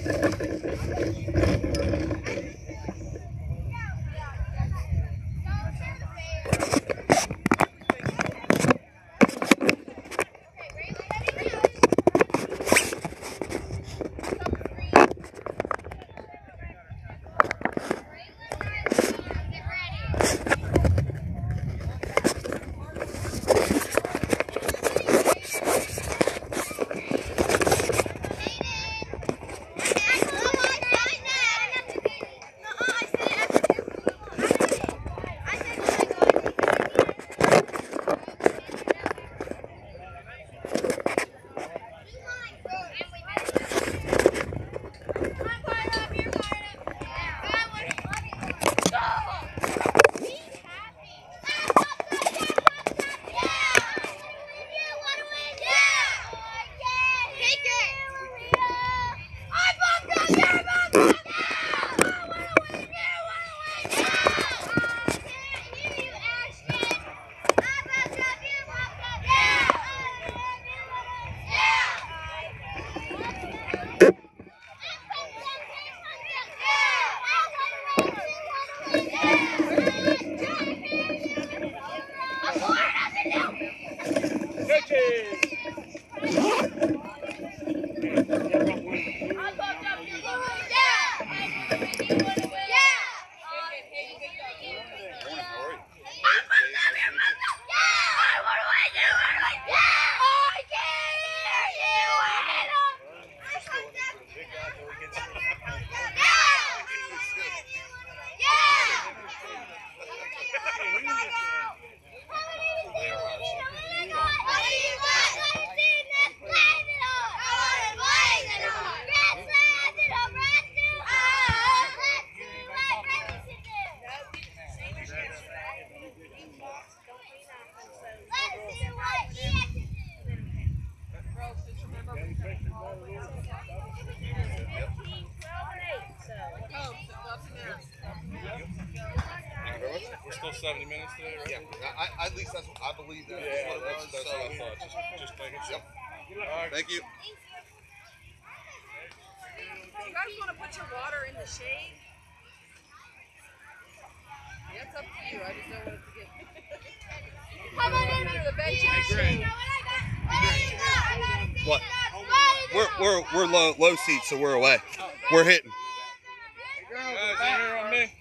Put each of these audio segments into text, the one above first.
We're still 70 minutes today, right? Yeah, at least that's what I believe. That's what it was. That's what I thought. Just making sure. Yep. All right. Thank you. You guys want to put your water in the shade? Yeah, it's up to you. I just don't want it to get. Come on in under the bench in the shade. What? We're low seats, so we're away. We're hitting. Guys, you here on me?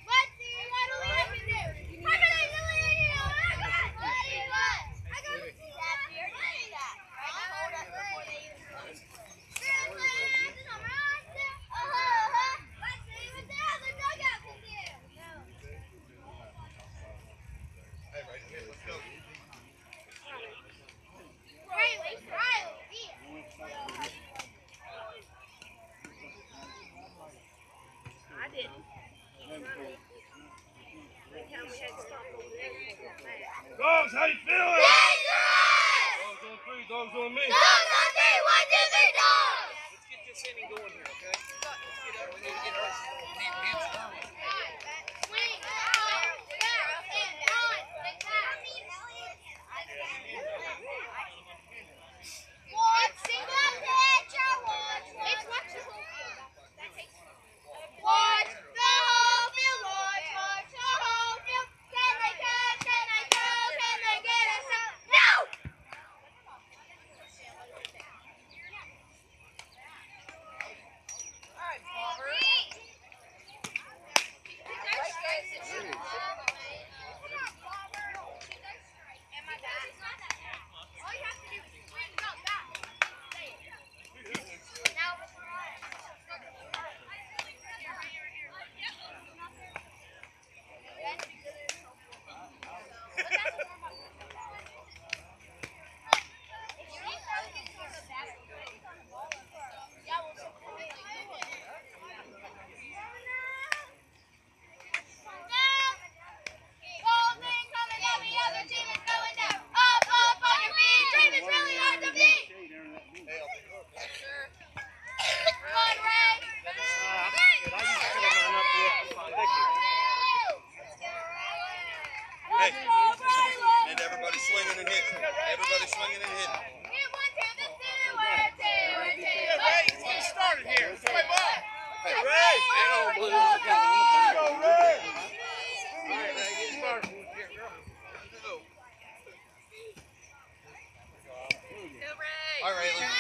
All right, Raylan.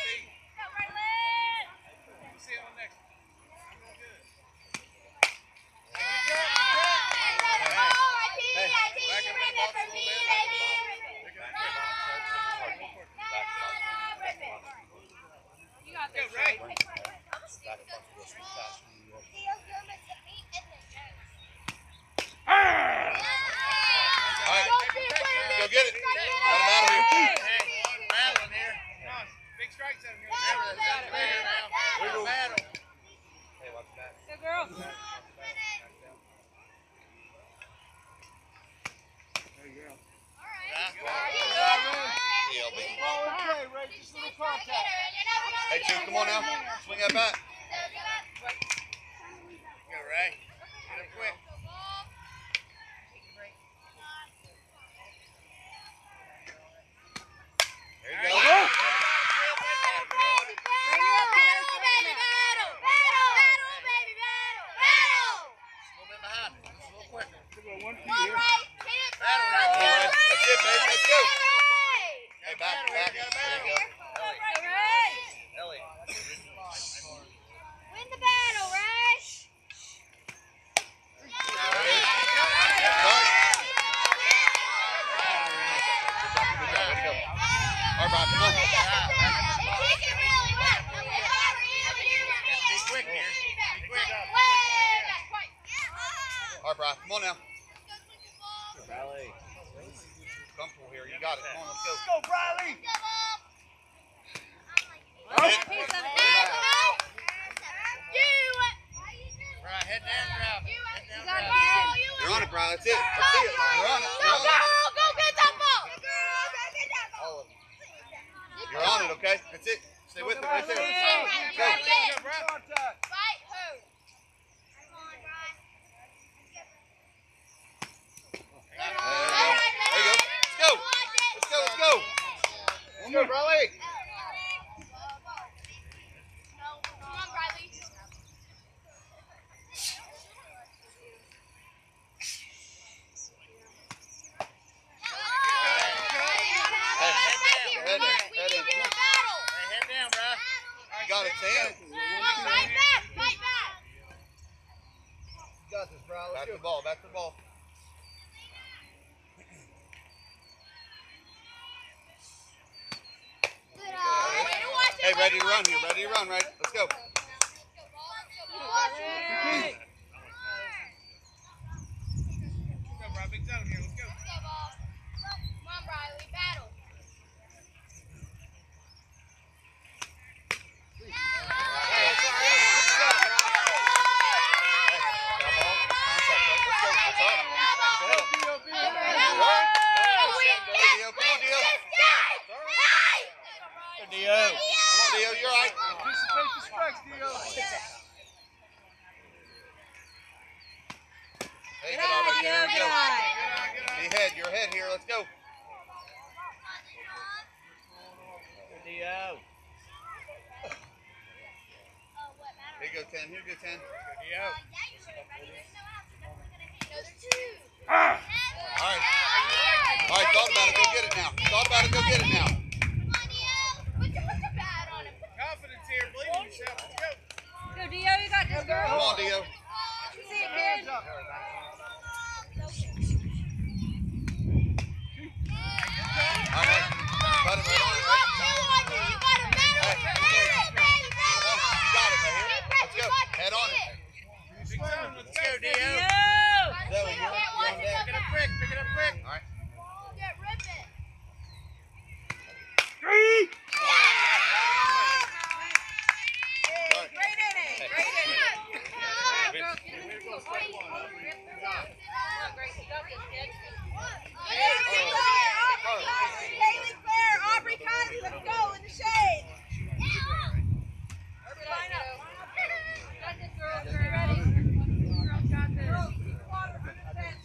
See you on next. You got this, right? Go get it. Got him out of here. Battling here. Come on. Big strikes out here. Battle. Hey, watch that. Good girl. Hey, Chu, come on now. Swing that bat. Go, Ray. Get it quick. There you go. That's it, baby. Let's go. Hey, back. There you go. Ellie. Win the battle, Ray. All right, come on. Be quick here. Be quick. All right, Brian, come on now. Comfortable here. You got it. Come on, let's go. Go, Briley. Right, head down, grab it. Head down, grab it. You're on it, Brian. That's it. That's it. You're on it. You're on it. Go get that ball. All of them. You're on it, okay? That's it. Stay with it right there. Go. Fight who? There you go. Let's go. Let's go. Let's go. Let's go, Briley. Come on, Briley. Head in. Head down, bro. You got it, Tan. Fight back. Fight back. You got this, Briley. Back to the ball. Back to the ball. Hey, ready to run here. Ready to run, right? Let's go. Go, bro. Big time here. Let's go. Come on, Briley. Battle. Dio. Come on, Dio. You're right. Anticipate the strikes, Dio. Hey, get on right there. Go. Be ahead. You're ahead here. Let's go. Dio. Here you go, 10. Here you go, 10. Dio. All right. All right, thought about it. Go get it now. Thought about it. Go get it now. Confidence here. Believe in yourself. Let's go. Go, Dio. You got this, girl. Come on, Dio. See it, kid. All right. Cut it right on it, right? Hey, come on. You got it right here. Let's go. Head on it. Big time. Let's go, Dio. Zoe, you're on deck. Pick it up quick. Pick it up quick. All right. Great inning. Great inning. Haley Claire, Aubrey Cosby, let's go in the shade. Line up. Got this, girls. Are ready? Girls got this. Girls, keep water for the bench.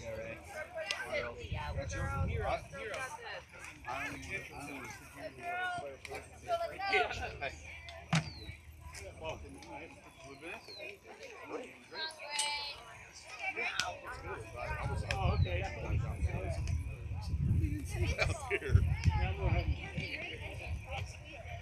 Out there.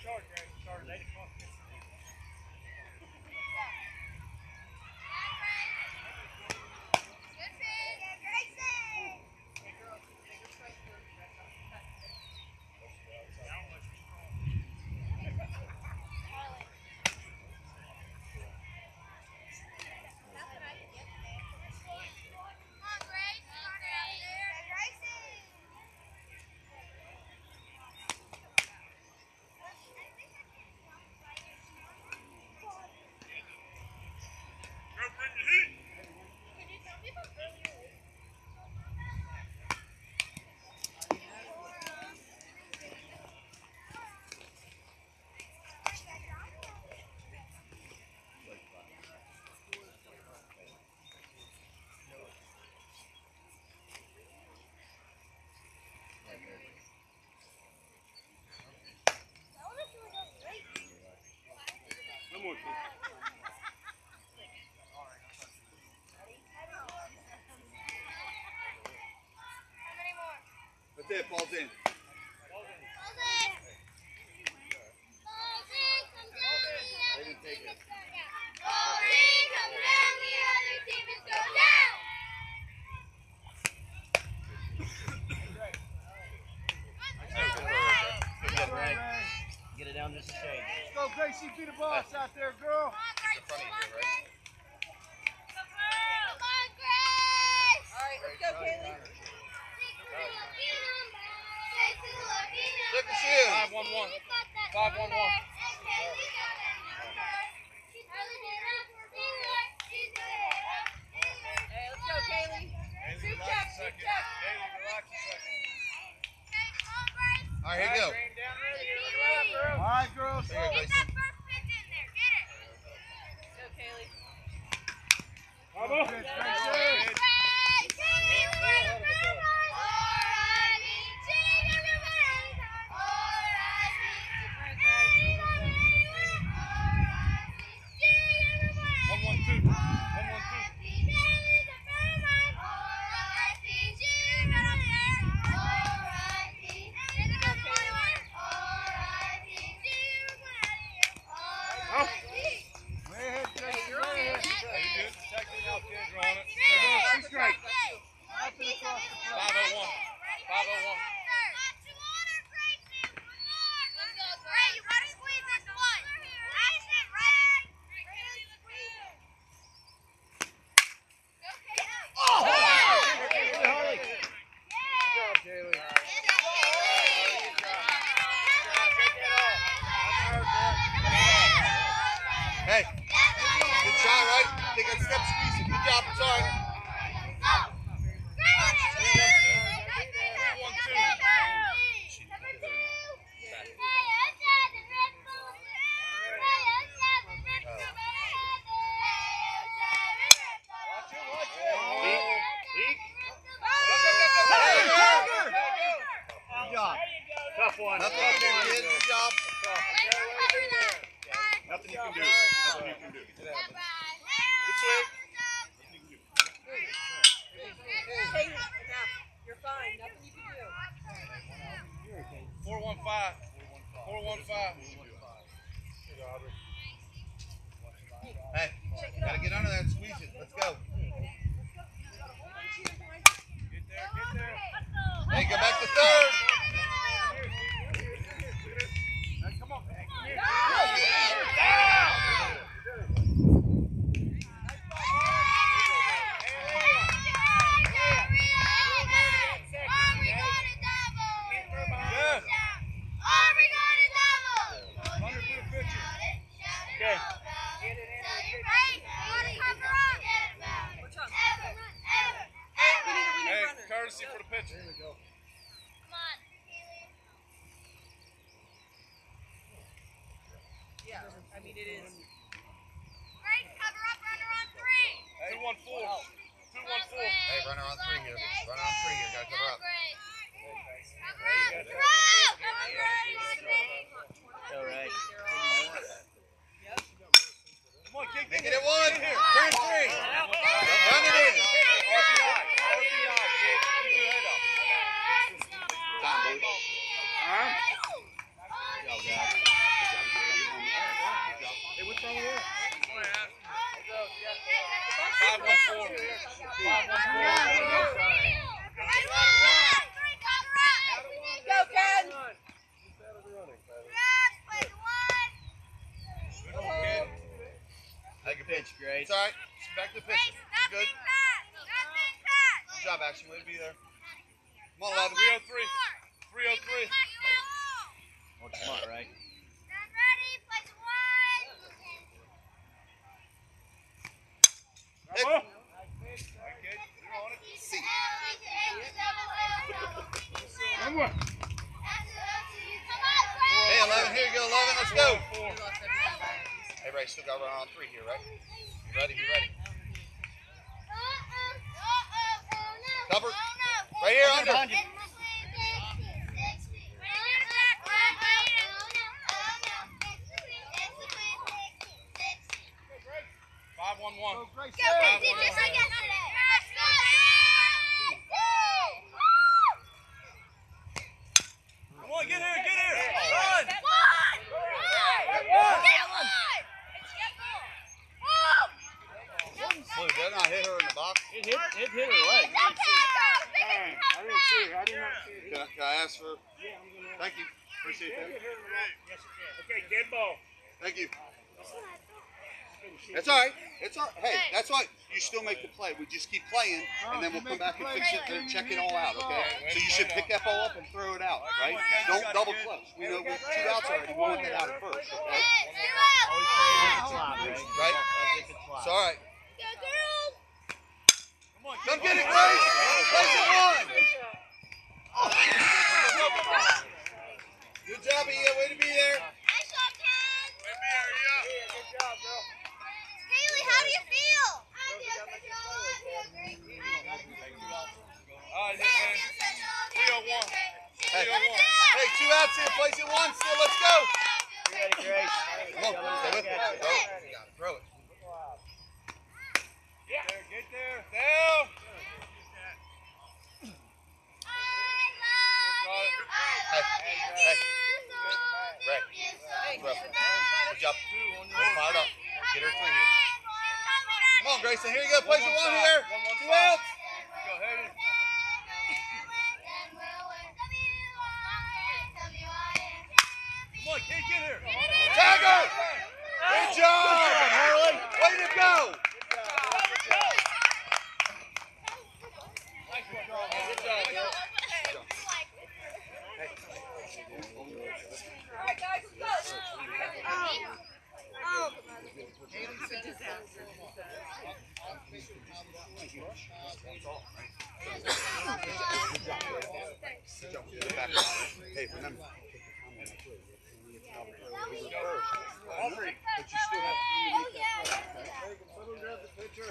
That's it, ball's in. They didn't take it. Get it down just a shade. Let's go, Gracie. Be the boss out there, girl. All right, let's go, Kaylee. Look at you. 5-1-1. 5-1-1. Hey, let's go, Kaylee. Two check, two check. All right, here you go. All right, girls. Here you go, Gracie. Go, Kaylee. Bravo. Good, Gracie. Hey, good shot, right? Take a step, squeeze it. Good job, sorry. Tough one. Nothing you can do, kid. Good job. Nothing you can do. Nothing you can do. Good swing. Hey, enough. You're fine. Nothing you can do. 4-1-5. 4-1-5. Hey, gotta get under there and squeeze it. Let's go. Get there. Hey, go back to third. Hey, come on. Courtesy for the pitcher. Here we go. Yeah, I mean, it is. Hey, 2-1-4. 2-1-4. Hey, runner on three here. Runner on three here. Gotta cover up. All right. Come on, kick Make it at one. Turn three. Run it in. RBI, kid. Keep your head up. Time, boys. Huh? Good job, guys. Go, Ken. Take a pitch, Grace. It's all right. Back to the pitch. You're good. Good job, Action. Way to be there. Come on, 11. 303. 303. Work smart, right? Hit. See. Hey, 11. Here you go, 11. Let's go. Hey, Ray, still got around on 3 here, right? You ready? Be ready. Cover. Right here, under. Behind you. 5-1-1. Come on, get here, get here. Run. Blue, did I not hit her in the box? It hit her leg. I didn't see it. I did not see it. Can I ask for? Thank you. Appreciate that. Okay, dead ball. Thank you. That's all right. It's all right. Hey, that's all right. You still make the play. We just keep playing, and then we'll come back and fix it and check it all out, okay? So you should pick that ball up and throw it out, right? Don't double clutch. We know with 2 outs already, we want that out at first, okay? Always play as it's live, Right? As if it's live. It's all right. Come get it, Grace! Place it 1! Good job, Ia. Way to be there. How do you feel? All right, man. 301. Hey, 2 outs here. Place it 1 still. Let's go. You ready, Grace? Come on. Stay with it. Throw it. Throw it. Get there. Down. Hey. Ray. Throw. Good job. Fired up. Get her 3 here. Come on, Grayson. Here you go. Place it 1 here. 2 outs. Go ahead. Come on, kid, get here. Tag her. Good job, Harley. Way to go. Hey, remember. But you still have the pitcher.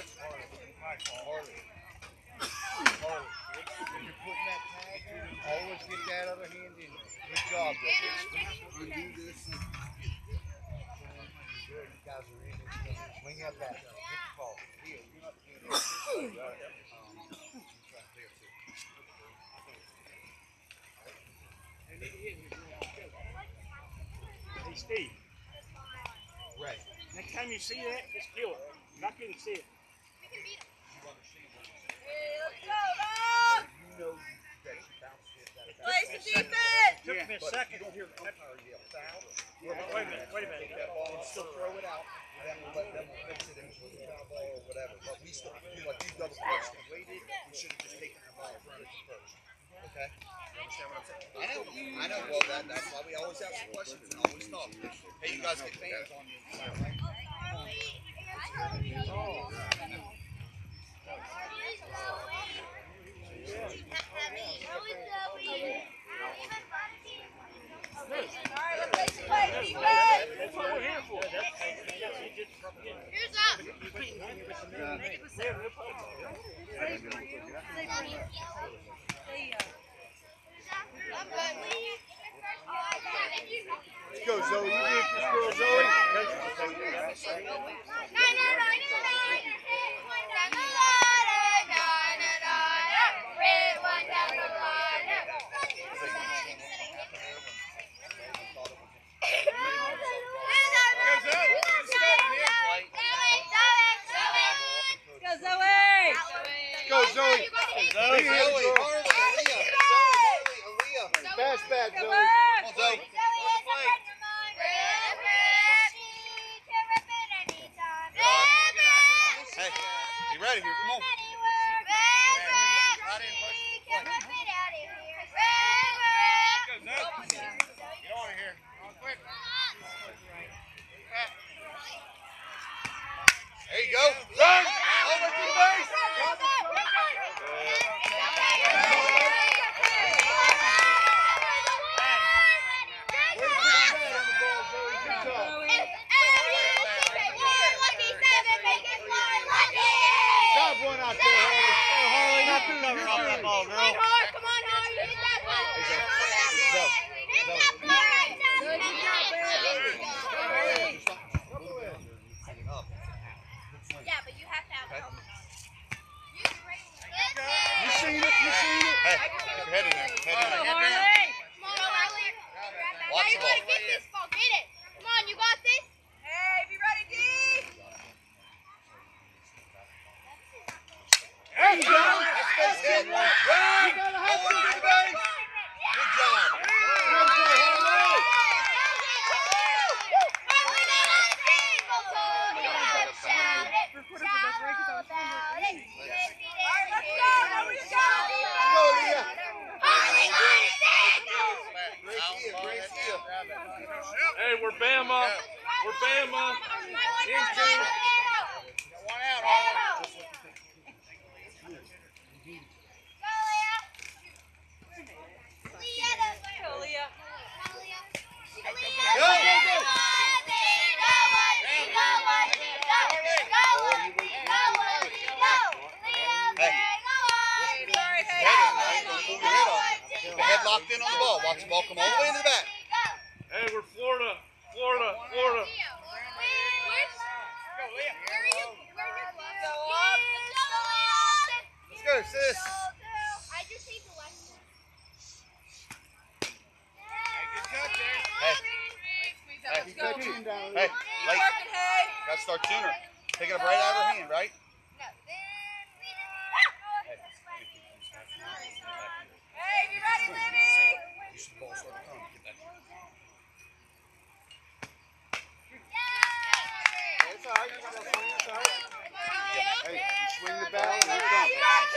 When you're putting that tag, always get that other hand in there. Good job, undo this. You guys are in it. Swing out that. Hit the ball. Hey, Steve. Right. Next time you see that, just kill it. You're not going to see it. Place the defense! Took me a second. You don't hear the umpire yell foul. Wait a minute. Take that ball and still throw it out. And then we'll let them fix it into a foul ball or whatever. But we still feel like these double clutched and waited. We should have just taken the ball and run it first. Okay? You understand what I'm saying? I know. Well, that's why we always ask questions and always talk. Hey, you guys get fans on you. That's what we're here for. Here's up! Let's go, Zoe. You get this girl, Zoe. Go Zoe! Bama. We're Bama. Into. Got one out, Harlan. Keep your head locked in on the ball. Watch the ball come all the way into the back. Hey, we're Florida. Florida. Florida. Let's go, sis. I just need the lesson. Good cut there. Hey, late. Got to start sooner. Pick it up right out of her hand, right? Hey, you ready, Libby? You should ball start to come. Get that. It's all right. It's all right. Hey, you swing the bat and Hey, come.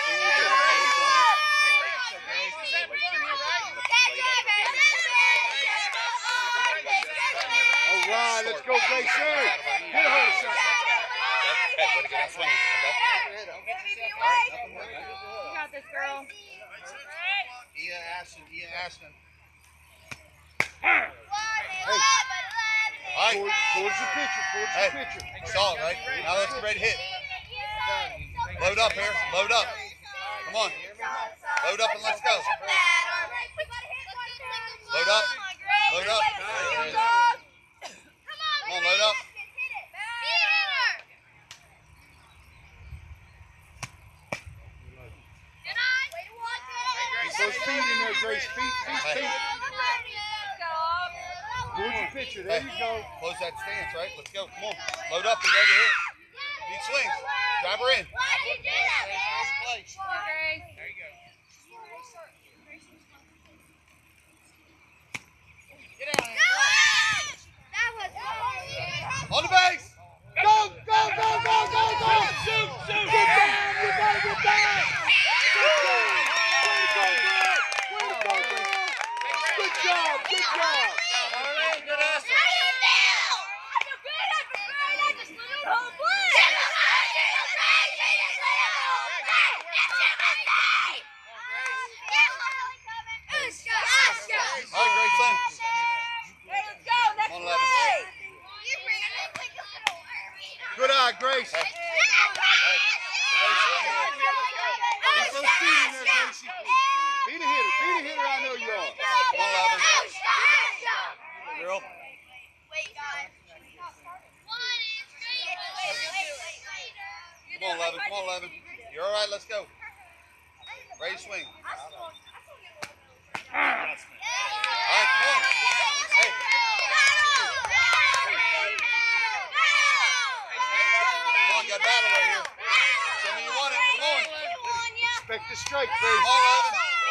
All right, let's go, Grayson. Get a hold of something. Hey, way to get out swinging. You got this, girl. Ia Ashton. Hey. All right. Towards the pitcher. Towards the pitcher. Saw it, right? Now let's get ready to hit. Load up, Harris. Load up. Come on. Load up and let's go. Load up. Load up. Come on, load up. Those feet in there, Grace. Feet. Towards the pitcher. There you go. Close that stance, right? Let's go. Come on. Load up. Be ready to hit. Need swings. Drive her in. Why did you do that, man? There you go. Get out here. That was On the base. Go, go, go, go, go, go. Shoot, shoot. Get down. You gotta get down. Good job. Way to go, girl. Way to go, girl. Good job. Good job. Good ass. How do you feel? I feel good. I feel great. I just blew the whole play. All right, great swing. Hey, let's go. Next On play. 11. You bring it in like a little worm. Good eye, Grace. Hey. Keep those feet in there, Gracie. Be the hitter. Be the hitter. I know you are. Come on, 11. Girl. Come on, 11. Come on, 11. You're all right. Let's go. Ready to swing. All right, come on. Hey. Come on, got battle right here. Show me you want it. Come on. Expect the strike, Come Grace. on, 11.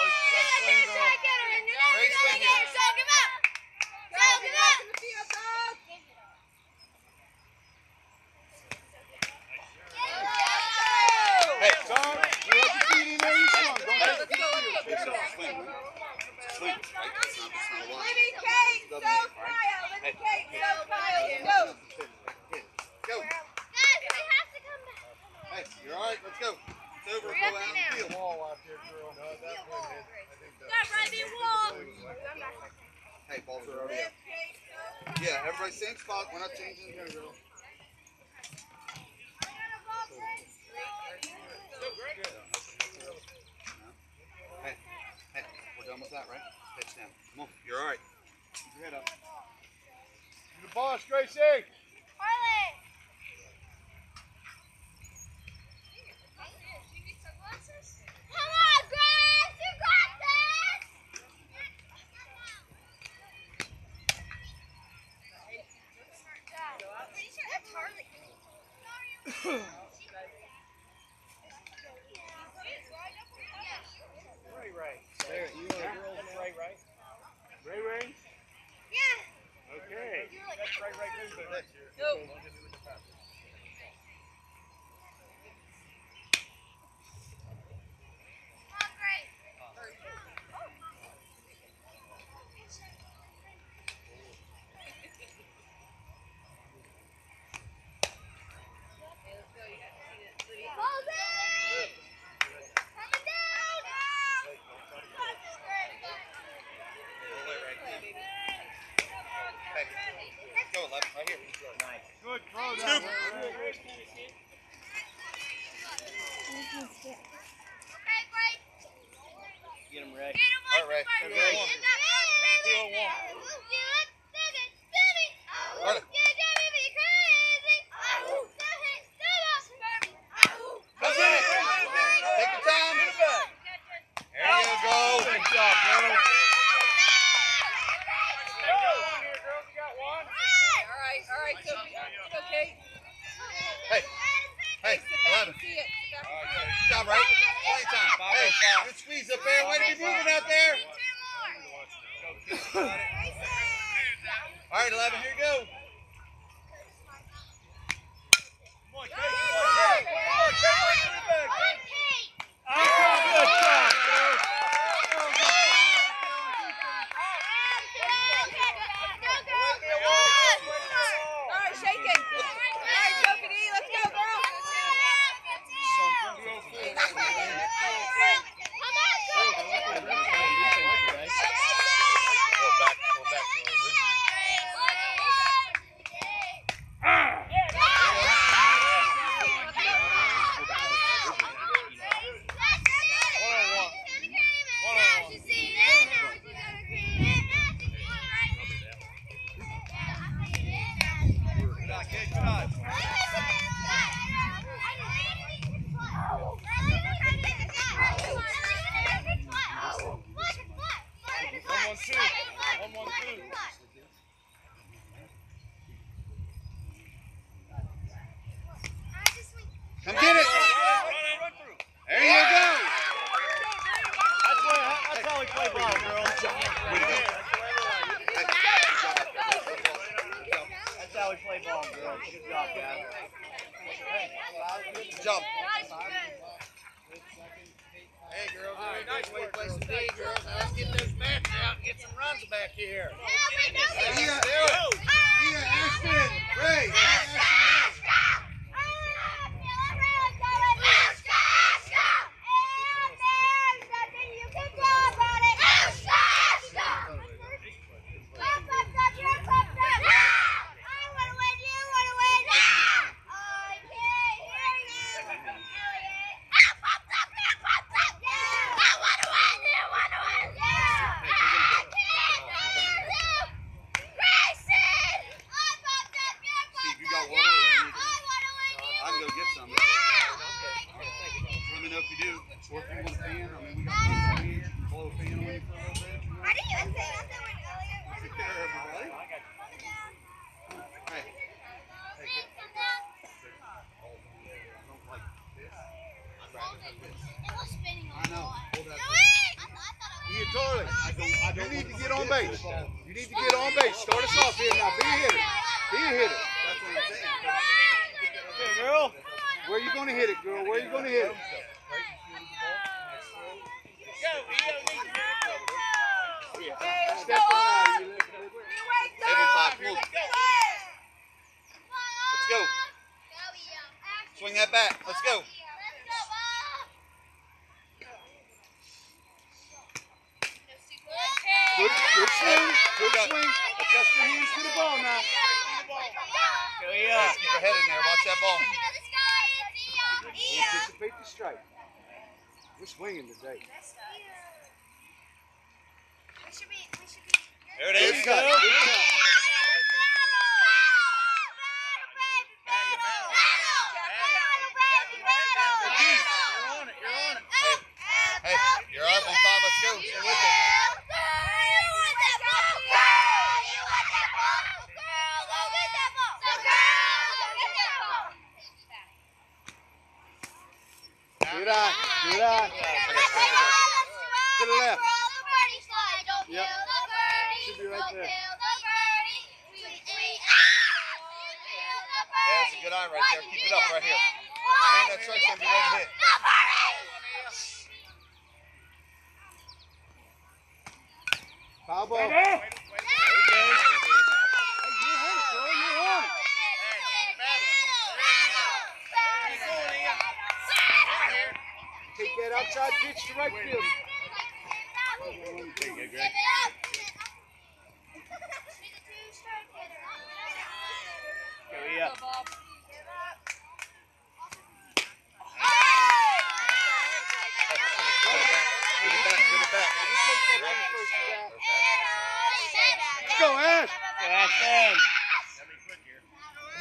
Hey. Son, you have the feet in there. You swung. Don't have the feet here. Swing. Swing. Right? That's not a line. Living cake, so smile. Living cake, so smile. Go. Go. Guys, we have to come back. Hey, you're all right. Let's go. It's over. Go out in the field. Wall out there, girl. No, that one hit. I think that. Stop right there, wall. Hey, balls are already up. Yeah, everybody same spot. We're not changing here, girl. Hey, hey, we're done with that, right? Pitch down. Come on. You're all right. Keep your head up. You the boss, Gracie. Harley. Come on, Grace. You got this. Pretty sure that's Harley. There, you know the girl's name? Ray, right? Ray Ray? Yeah. Okay. That's Ray Ray Booth next year. Nope. Come on, Grace. Go 11, right here. Nice. Good throw. Scoop. Get him, Ray. All right, Ray. Good, Ray. 201. Run it. That's it. Take your time. There you go. Good job, girl. Hey, 11. Good job, right? Plenty of time. Hey, good squeeze up there. Way to be moving out there. All right, 11, here you go. Come on, Kate. Come on, Kate. Come on, Kate. Right to the back. Good job, girl. Come get it. There you go. That's how we play ball, girl. That's how we play ball, girl. Good job, guys. Good job. Hey, girls. Nice way to play some D, girls. Now let's get those bats out and get some runs back here. Ashton. Ray. You need to get on base. You need to get on base. Start us off here now. Be a hitter. Be a hitter. That's what I'm saying. Hey, girl. Where you going to hit it, girl? Where you going to hit it? Step on out of you. Let's go. Swing that bat. Let's go. Good swing. Good swing. Adjust your hands to the ball now. Go, yeah. Keep your head in there. Watch that ball. Anticipate the strike. We're swinging today. There it is. Good cut. Good cut. Hey, you're up on 5. Let's go. Stay with it. Good eye. Good eye. To the left. Yep. Should be right there. Yeah, that's a good eye right there. Keep it up right here. Stay in that strike zone. Be ready to hit. Foul ball. There he goes. Take that outside pitch to right field.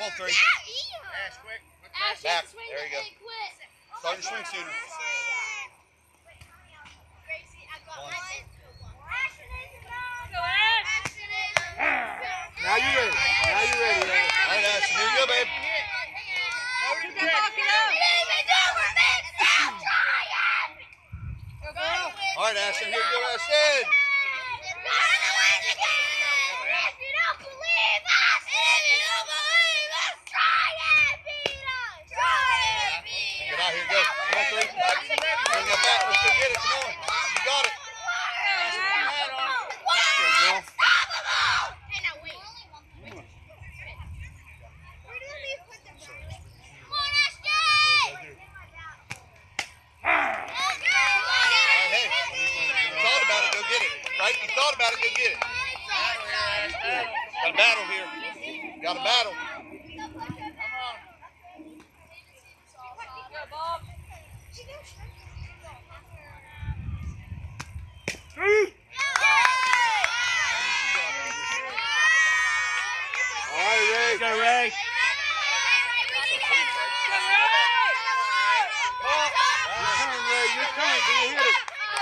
on, 3. Ash, quick. Back. There you go. Start your swing sooner. Now you're ready. Now you're ready. All right, Ashton. Here you go, babe. All right, Ashton. Here you go, Ashton. Get out here, go. Come on, 3. Bring that back. Let's go get it. Come on. You got it. Go, girl. Hey, you thought about it, go get it. Right? You thought about it, go get it. Got a battle here. Got a battle. All right, Ray. Go, Ray. Your turn, Ray. Your turn. Do you hit it?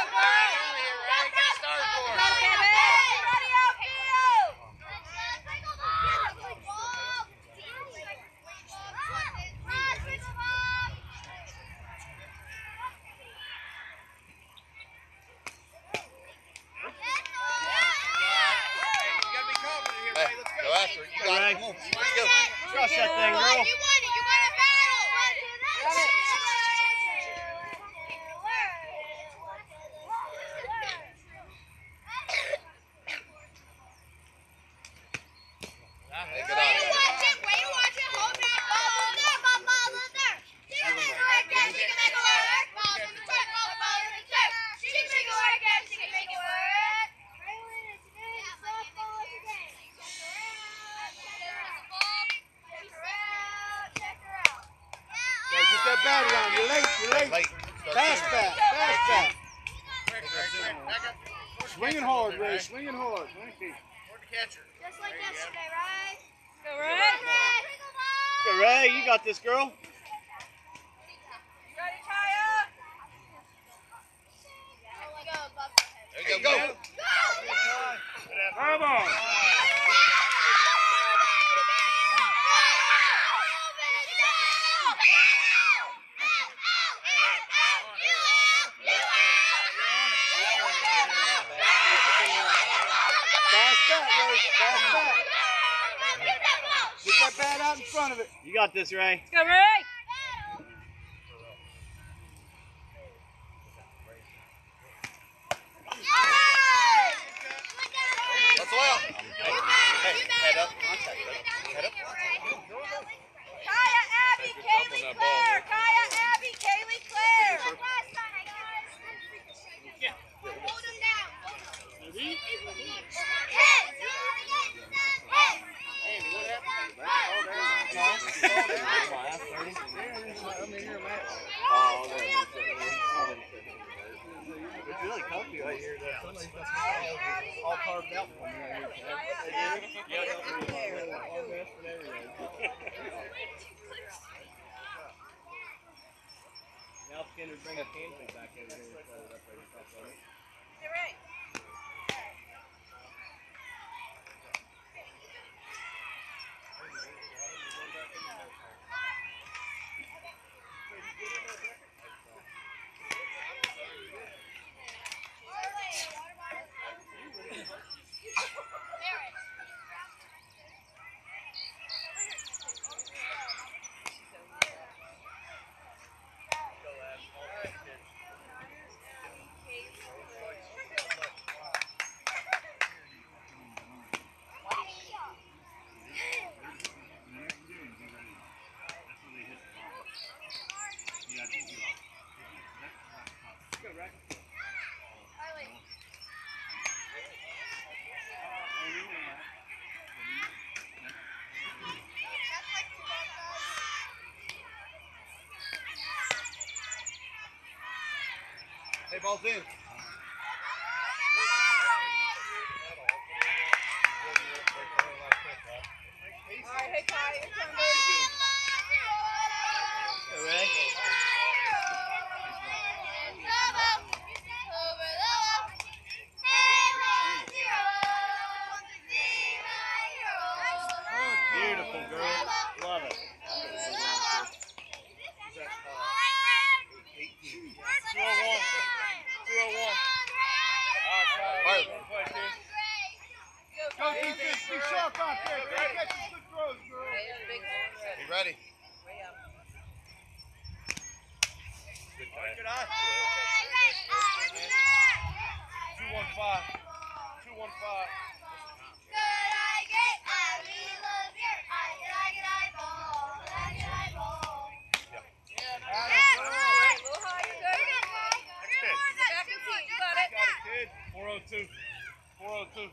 Hey, go after it. You got it. Come on. Let's go. Crush that thing, girl. Hey, good eye. Gotta get that bat around. You're late. You're late. Late. Fast bat. Fast bat. Back up. Swinging hard, Ray. Swinging hard. Toward the catcher. Just like yesterday, right? Go, Ray. You got this, girl. There you go. Go. Come on. Fast bat, Ray. Fast bat. Get that bat out in front of it. You got this, Ray. Go, Ray! That's well. Hey, head up. Head up. Kaya, Abby, Kaylee, Claire! Kaya, Abby, Kaylee, Claire! Hold him down. It's really comfy right here. Somebody's got some all carved out for me right here. Yeah, all messed and everything. Now can we bring a pantry back over here and set it up right across on it? Hey, ball's in. All right, hey, Beautiful, girl. Love it. 201. 201. Fire. Go defense, be sharp out there. Good catches, good throws, girl. Be ready. Good eye. 215. 215. Got it, kid. 402. 402.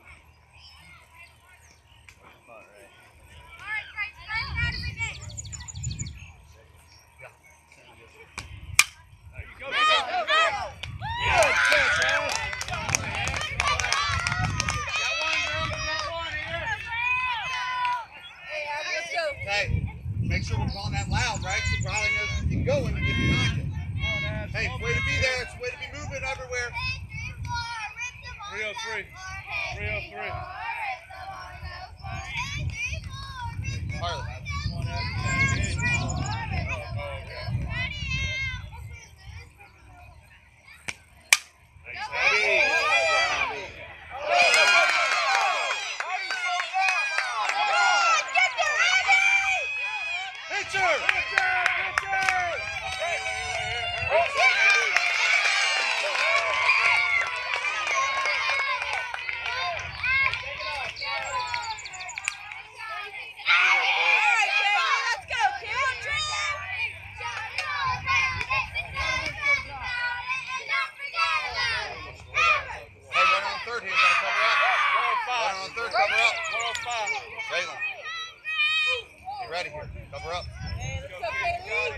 There you go. Good catch, Alice. Got one, girl. Got one here. Hey, make sure we're calling that loud, right? So Riley knows we can go when you get behind it. Hey, way to be there. It's way to be moving everywhere. 303. 303. Harley. Ready here. Cover up. Hey, let's go, Kaylee.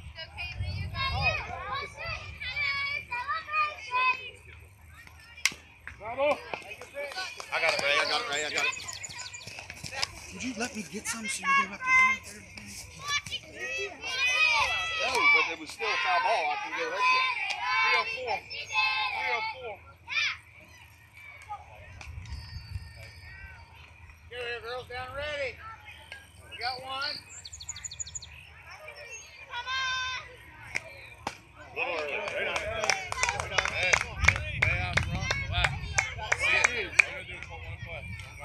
I got it, Ray. I got it, Ray. I got it. Would you let me get some so you don't have to run up there? No, but it was still a foul ball. I can get it right there. 304. 304. Get here, girls. Down ready. We got one. Little early. Right on. Hey, way out front. Wow. See it. We're gonna do it for one play.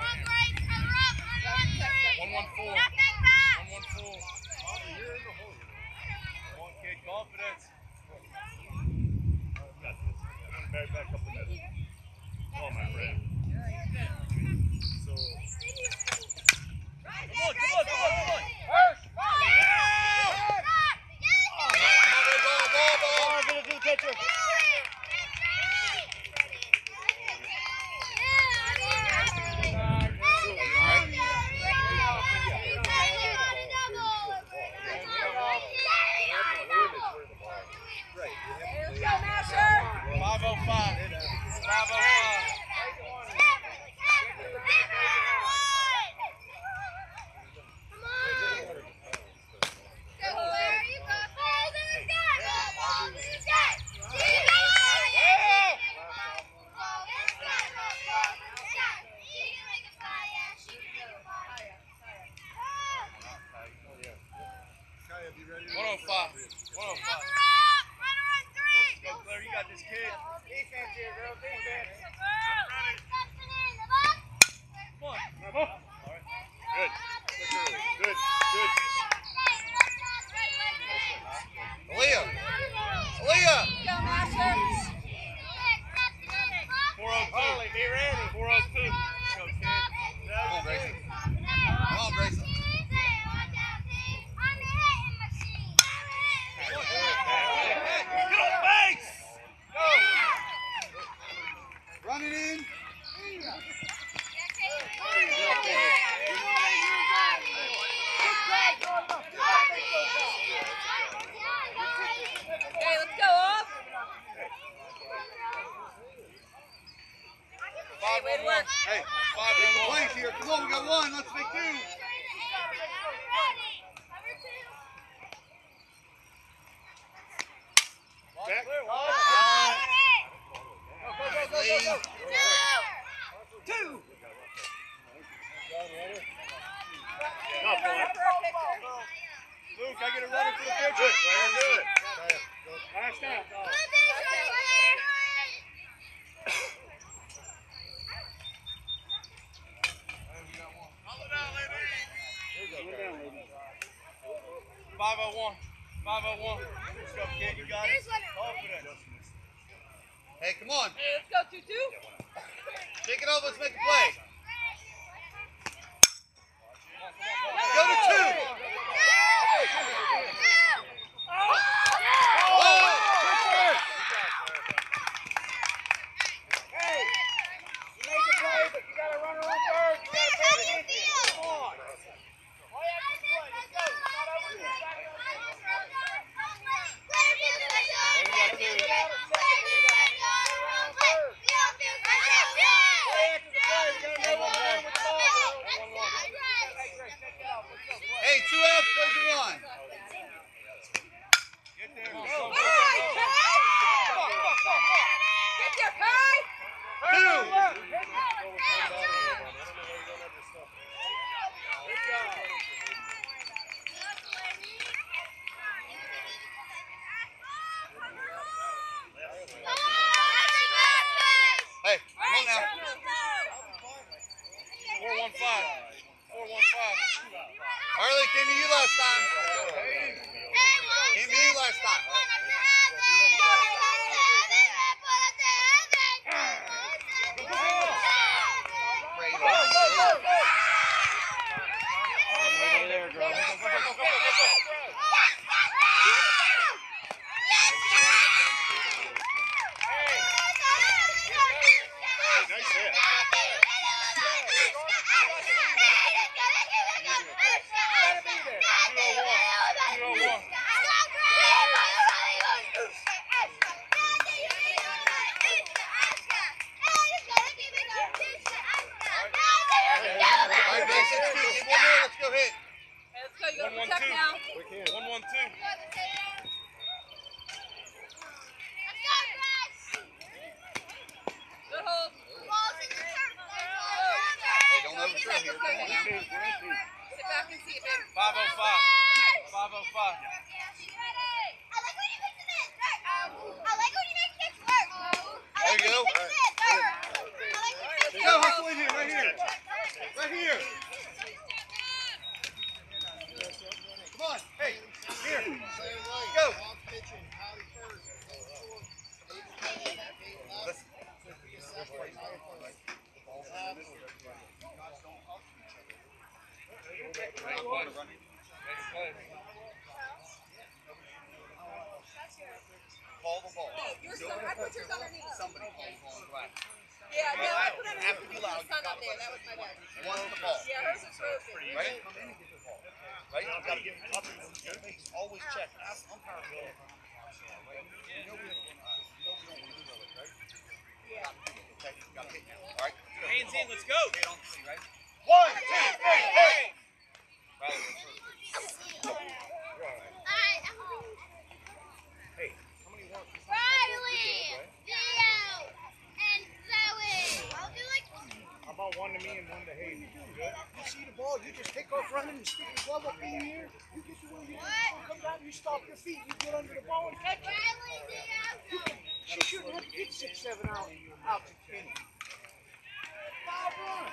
114. 114. You're in the hole. Come on, kid. Confidence. Got this. Back up the middle. Oh, my friend. So. Come on. Hurst. Ball. Get it to the pitcher. Let's go, Masher. 505. 505. You got this kid. Defense here, girls. Defense. Come on. All right. Good. Good. Aaliyah. Aaliyah. Go, Masher. 402. Harley, be ready. 402. Go, kid. Come on, Grayson. Come on, Grayson. Get on base! Go! Run it in. Okay, let's go off. Hey, 5 in the place here. Come on, we got one. Let's make two. Luke, I get a runner for the pitcher. Do it. Last time. Five oh one. 501. Let's go, kid. You got it. Confident. Hey, come on. Hey, let's go, 2-2. Take it over. Let's make a play. Go to 2. Hey, you make the play, but you got to run her on third. You got to pay attention. Come on. All you have to play. Let's go. It's not over yet. Hey, 2 outs, plays a 1. Get there. Get there, Kai! 2. Hey, come on now. 415. 415. Harley came to you last time. Came to you last time. Nice hit. Let's go hit. Hey, let's go. You got to protect now. 112. Good hold. Hey, don't overthrow here. Come on now. Sit back and see it, baby. 505. 505. There you go. Go, hustle in here, right here. Right here. Come on. Hey, here. Go. Call the ball. Yours, I put yours underneath. Somebody call the ball. Right. Yeah, no, I put it Have to be loud. It's not up there. That was my bad. One the ball. Yeah, hers is broken. Right? Come in and get the ball. Right? You gotta get up. Always check. Ask umpire. You know we don't want to throw it, right? Yeah. Okay, you gotta hit now. All right? Hands in, let's go. Hit on 3, right? 1, 2, 3, hey! Rather than first. Hey, how many want? How about 1 to me and 1 to Hayden? Good? You see the ball, you just take off running and stick your glove up in the air. You get to where you come down, you stop your feet, you get under the ball and catch it. She shouldn't have to get 6, 7 out to Kenny. 5 runs.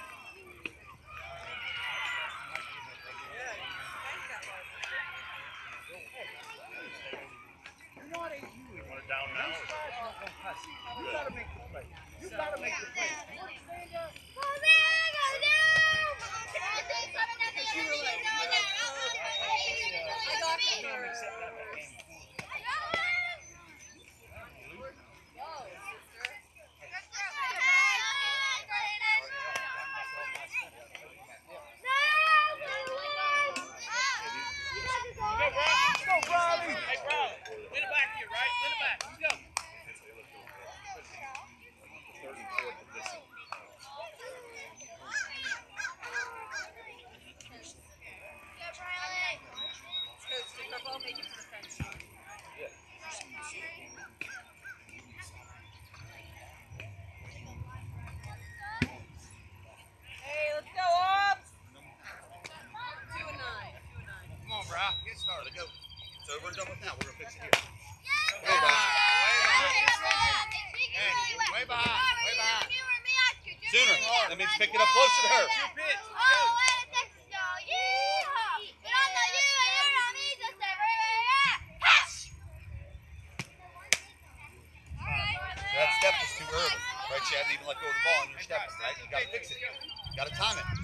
You're not 8U. You want it down now? You gotta make the play. You gotta make the play. You understand that? I got you. Go, Bradley. Hey, bro. Win it back here, right? Win it back. Let's go. 34th. Bri. Get started. Go. It's over and done with now. We're going to fix it here. Go, Bri. Way behind. Way behind. Sooner. That means pick it up closer to her. So that step was too early. Right? She hadn't even let go of the ball and you're stepping, right? You got to fix it. You got to time it.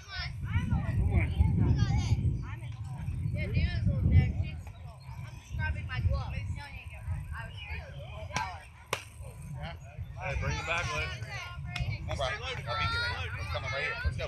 Hey, bring it back, Liz. Come on, Bri. I'll be here. It's coming right here. Let's go.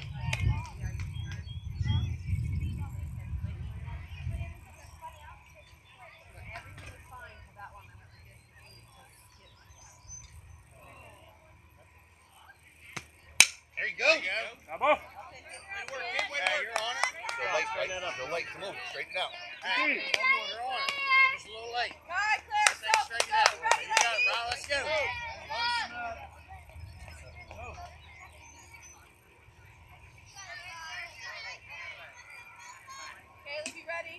There you go. Bravo. Hey, you're on it. Still late, right? Still late. Come on, straighten it out. Hey, you're on it. Just a little late. Straighten it out. You got it, bro. Let's go. Caleb, you ready?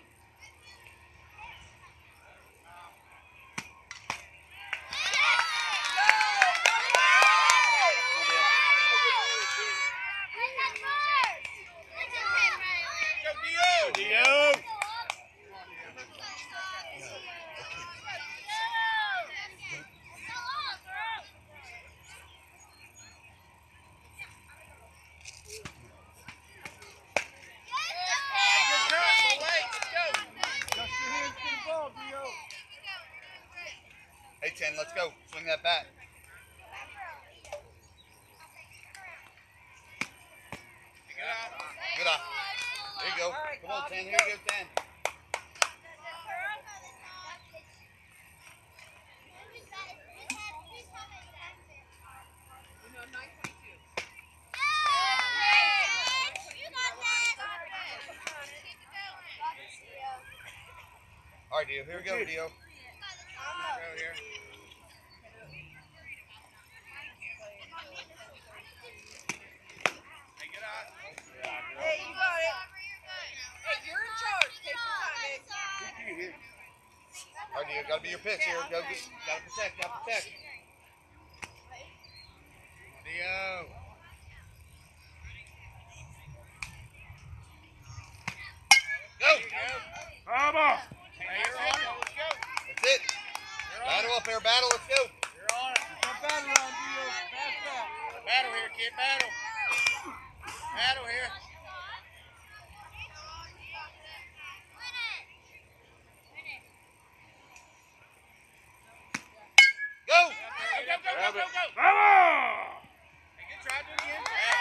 Dio. Hey, 10, let's go. Swing that bat. Good eye. There you go. Come on, 10. Here you go, 10. All right, Dio. Here we go, Dio. Over here. Hey, get out. Hey, you got it. Hey, you're in charge. Take your time, Nick. All right, Dio. Got to be your pitch here. Go get. Got to protect. Got to protect. Dio. Go. Bravo. Hey, you're on it. Let's go. That's it. Battle up there. Battle. Let's go. You're on it. Battle round, Dio. Pass that. Battle here, kid. Battle. Battle here. Go. Go, go, go, go, go, go. Bravo. Hey, good try. Do it again.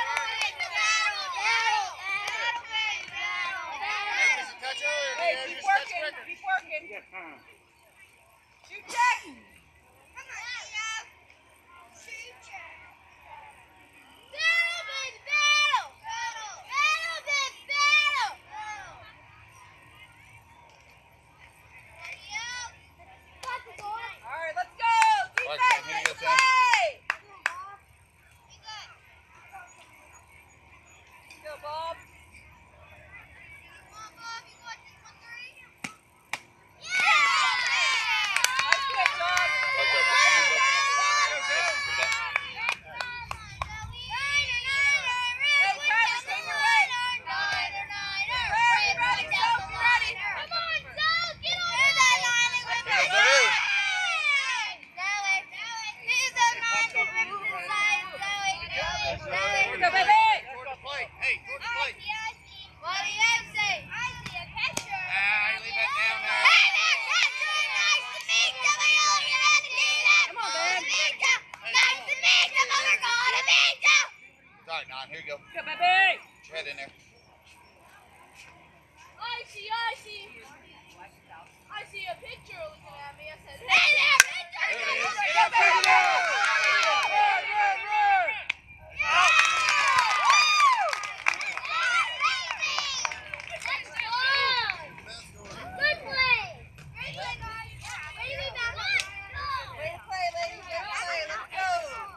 Hey, just a touch earlier. Hey, Dio. keep Just a touch working. quicker. Keep working. You got time. Shoot, Jack. All right, let's go. All right, Defense, Sam, here you go, let's Sam. play. Go, Bob. Nice pitch, Bob. Right, go. Hey, Travis, take your way. Ready, ready, go, be ready. Come on, Zoe, get over that line with me. Here goes Zoe. Go, baby. Toward the plate. Hey, toward the plate. What do you say? I see a picture. Ah, leave that down there. Hey, there, catcher. Nice to meet you. We all get out to do that. Come on, man. Nice to meet you, but we're going to meet you. All right, 9. Here you go. Go, baby. Put your head in there. I see a picture looking at me. I said, hey there, picture. There it is. Go, baby. Good play. Way to play, ladies. Way to play. Let's go.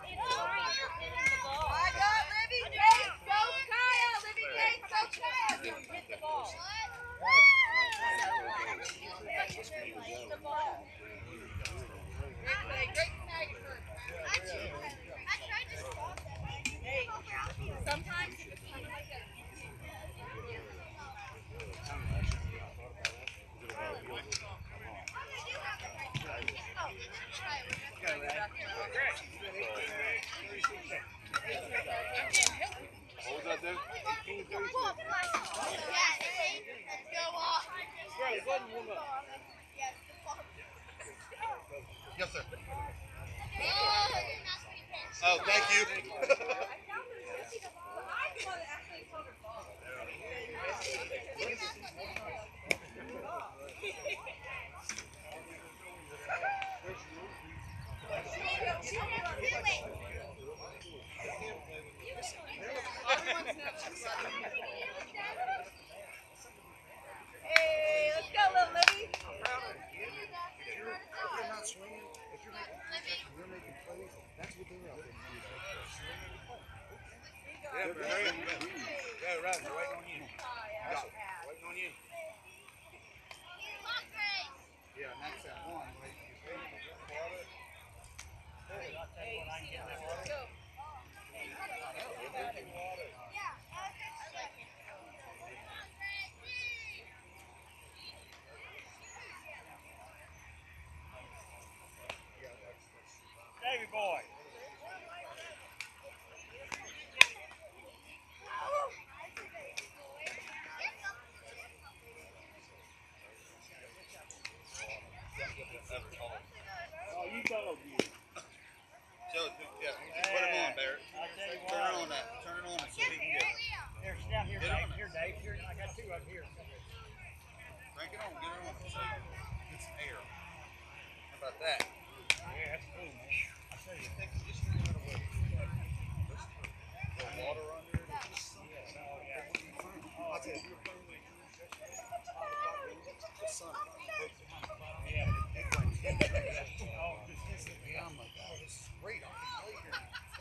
I got Libby Gates. Go, Kyle. Libby Gates. Go, Kyle. Hit the ball. Yes, sir. Oh, thank you. Hey, let's go, little Libby. If you're not swinging, if you're making plays, that's what they're out there. Yeah, but hurry up. Yeah, right. They're waiting on you. Waiting on you. Yeah, and that's that one. Right? Davey boy. Oh, you told me. So, yeah, put him on, Barrett. Turn on that. Turn on it so he can get it. Here, sit down here, Dave. Here, Dave. Here, I got two up here. Crank it on. Get it on. So get some air. How about that? Yeah, that's cool, man. I tell you. Just throw it away. The water under it. I'll tell you, if you're playing like the sun. Yeah. I'm like, oh, this is great. I can play here.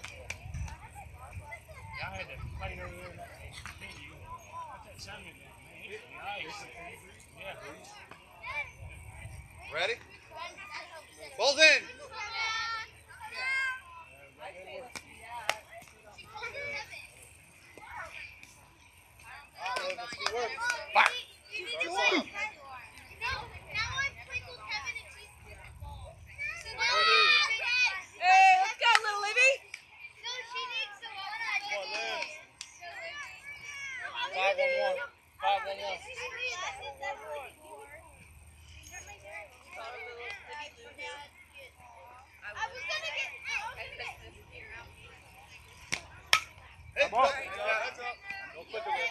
I had to play over there in that venue. What's that Simon down, man? He's nice. Yeah. Ready? Ball's in. Fire. Hey, let's go, little Libby. 5-1-1. 5-1-1. Hey, Come on. that's up. Don't click it.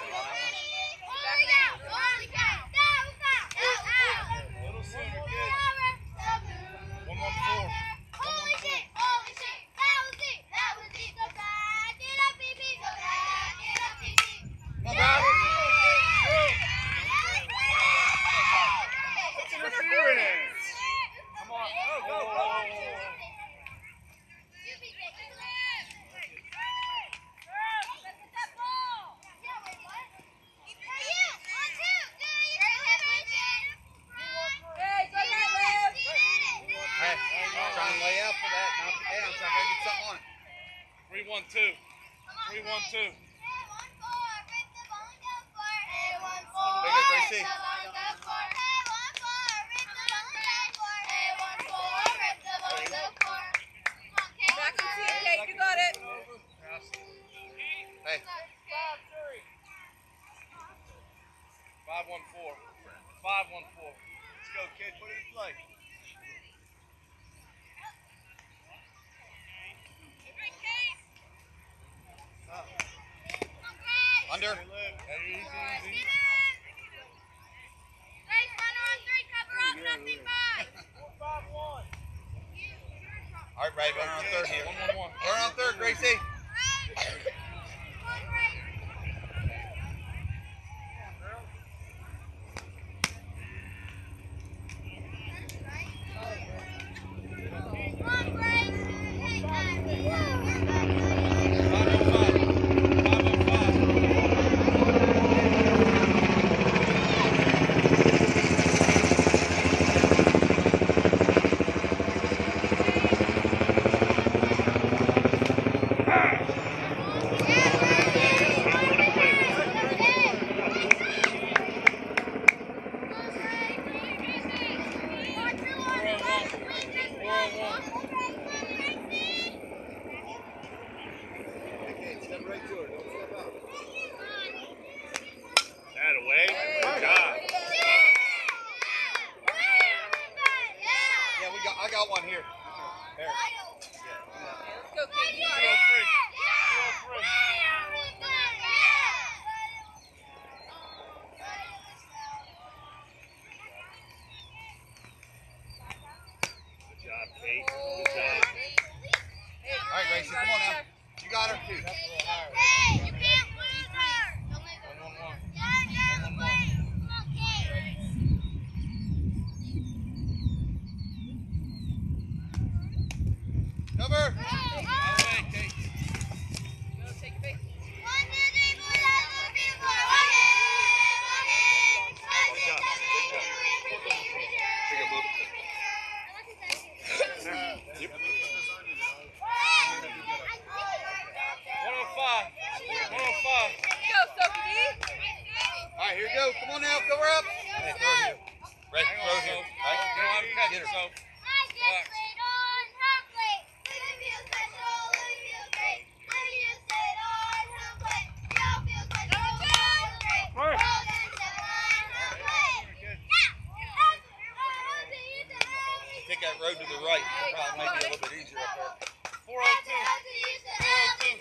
Little sooner, kid. 1-1-4. Holy shit! Holy shit! That was it! That was it! Go back! Get up, baby! Go back! Get up, baby! Come on, Bob. What's interference? Come on. Go, go, go. Hey, try and lay out for that. Knock it down. Try to get something on it. 3-1-2. 3-1-2. Bigger, Gracie. Back and see it, Kate. You got it. Hey. 5-1-4. 5-1-4. Let's go, kid. What do you play? Under. Easy, easy. All right, Ray, we're on third here. 1-1-1. We're on third, Gracie. 4. All right, here you go. Come on now, cover up. Hey, throw here. Right, throw here. Right, get her. Take that road to the right. Probably might be a little bit easier up there. 402. 402.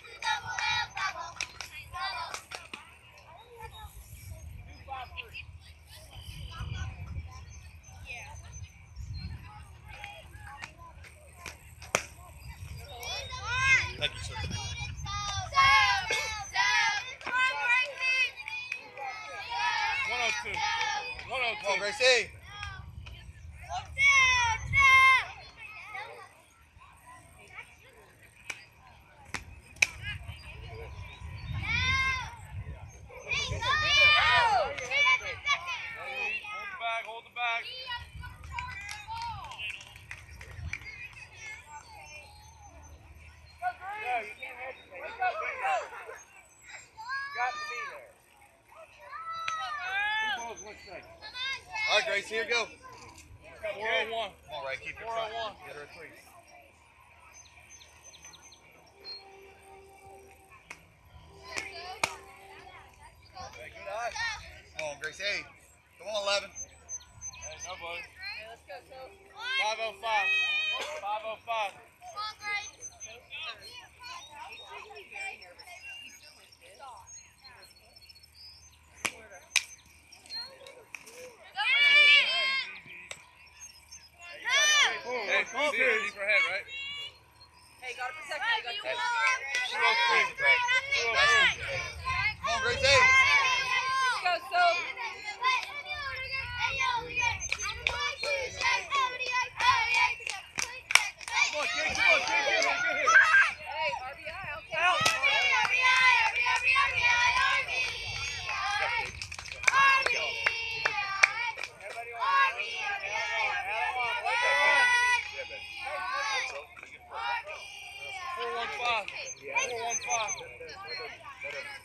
Thank you, sir. 102. 102. Come on, Gracie. Hold the bag. No, you can't hesitate. You got to be there. Two balls, 1 strike. All right, Gracie, here you go. 401. Come on, Ray, keep it front. 401. Get her a 3. Hey, good eye. Come on, Gracie. Hey, come on, 11. Hey, nobody. Hey, let's go, Coach. 505. 505. Hey, come deep for head, right? Hey, you gotta protect her. You gotta Come on, Gracie. Let's go, so. Come on, kid. Come on, kid. Get here. Hey, RBI, I'll take it. Everybody on. 415. 415.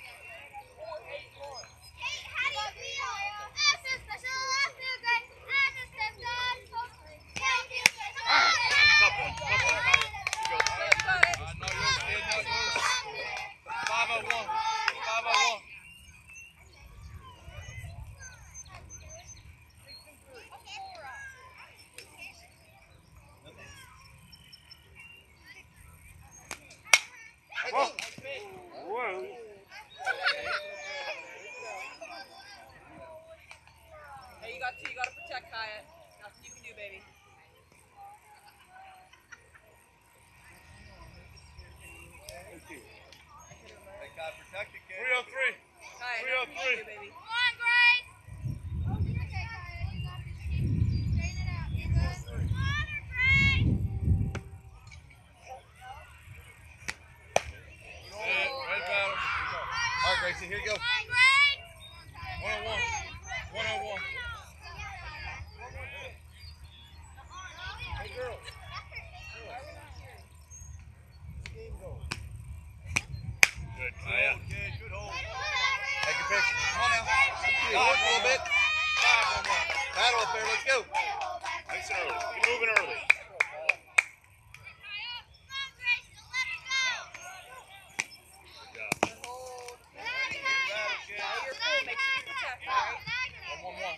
Whoa. Hey, you got two. You gotta protect Hyatt. Nothing you can do, baby. Hey, God, protect the kid. 303. Hyatt, 303. nothing you can do, baby. Come on, Grace. Okay, Kyle, you gotta just keep straighten it out. You're good. Come on, Grace. Right battle. All right, Gracie, here you go. Come on, Grace. 101. 101. Hey, girls. Game goal. Good. Kaya. Good hold. Take your picture. Come on now. Dodge a little bit. 511. Battle up there. Let's go. Nice and early. Keep moving early. You're full. Make sure you protect, all right? 111.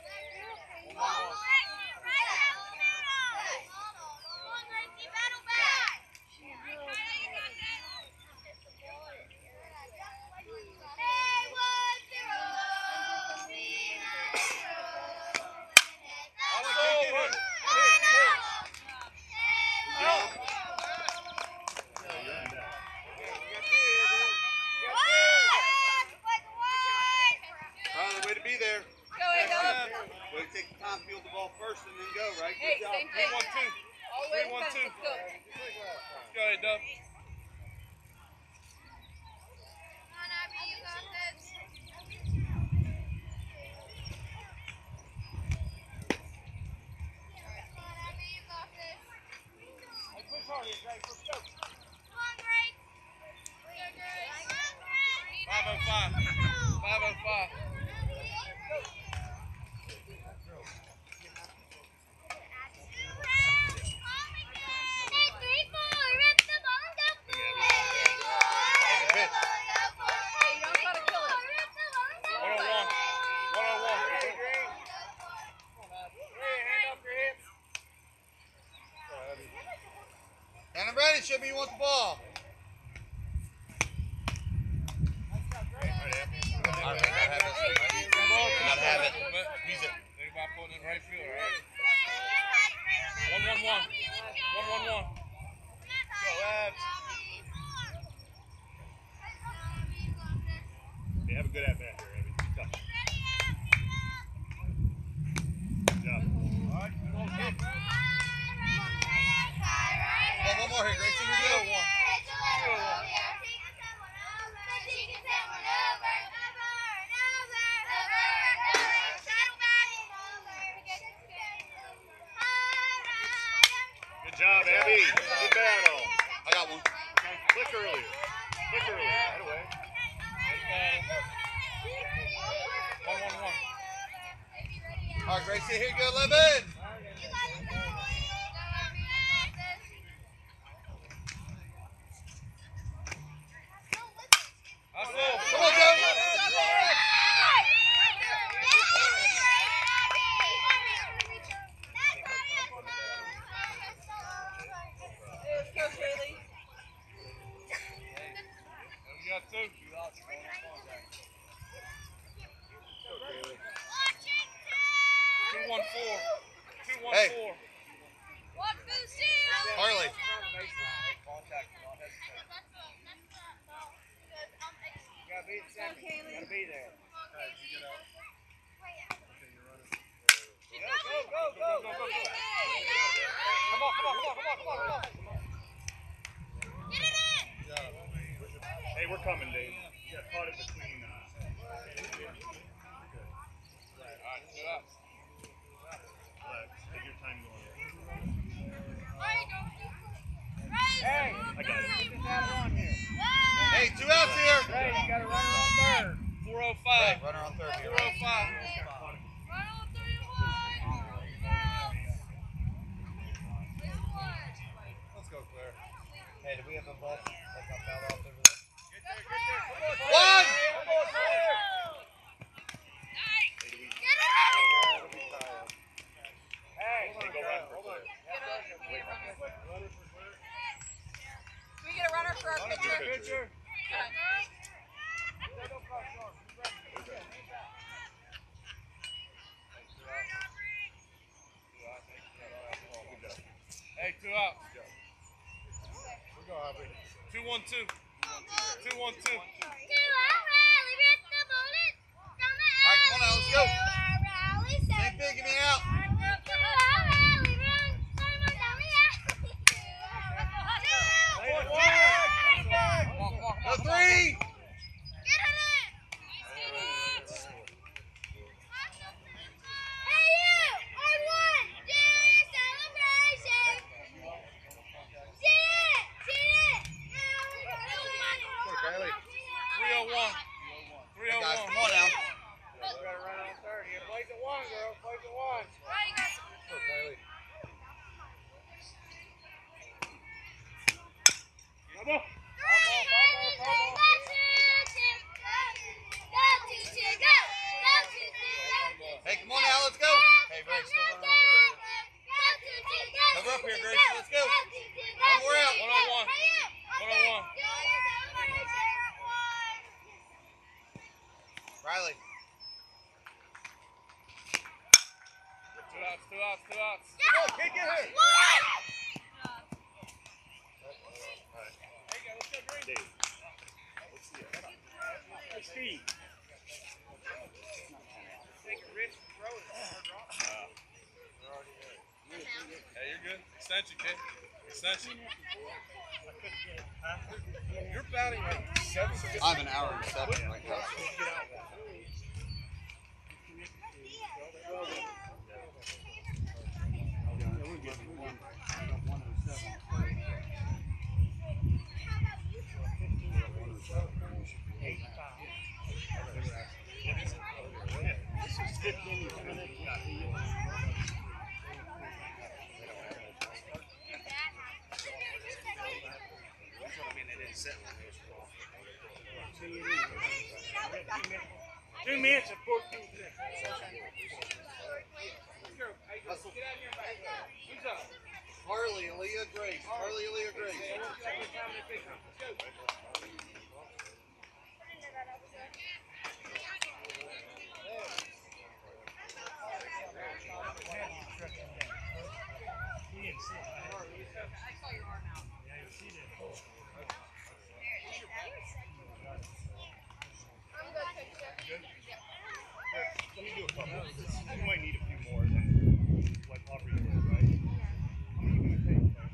Tyler, way to be there. Go ahead, Helen. Way to take the time, field the ball first, and then go, right? Hey, Good job. same thing. 312. All the way to the fence. 312. Let's go. way, Dub. Push hard here, Grace. Let's go. 5:05. 5:05. And I'm ready. Show me you want the ball. Gotta have it. Use it. Think about putting it in right field, right? 1-1-1. 1-1-1. Go, lads. Yeah, have a good at bat here, Abby. Tough. Good job. All right, come on, kid. One more here, Gracie. Here we go. 2-1. Good job, Abby. Good battle. I got one. Okay, click earlier. Click earlier. Right away. Good battle. 1-1-1. All right, Gracie. Here you go, 11. Come Come on, Joe. Coach Haley. You got two. 2-1-4. 2-1-4. Hey. Watch for the steal. Harley. Gotta be at second. Gotta be there. Go. Come on. Get it in. Hey, we're coming, Dave. You got caught in between. Alright, 2 outs. Relax. Take your time going. Hey, I got it. just out of one here. Hey, 2 outs here. Ray, you got a runner on third. 4:05. Runner on third here. 4:05. Let's go, Claire. Hey, do we have a ball that got fouled off over there? One. Hey, Hey, go run. hold on. Can we get a runner for our pitcher? Pitcher. Hey, 2 outs. We're going, Aubrey. 2-1-2. 2-1-2. All right, come on now. Let's go. Think big. Give me out. Go 3. Riley. 3-0-1. Hey, guys, 3-0-1. come on now. We got a runner on third here. Plays at one, girls. Plays at one. Go, Riley. Come on. Hey, come on now. Let's go. Hey, Ray, still running on third here. Cover up here, Gracie. Let's go. One more out. 1-on-1. 1-on-1. Riley. 2 outs. 2 outs. 2 outs. Kick it here. Dave. Let's see it. Hey, Steve. Take a risk and throw it. Hey, you're good. Stay Extension, kid. Extension. You're batting like 7. I have an hour and 7 right now. Two minutes and 14 seconds. Harley, Aaliyah, Grace. Harley, Aaliyah, Grace. Let me do a couple. You might need a few more than like Aubrey did, right? How many are you going to take?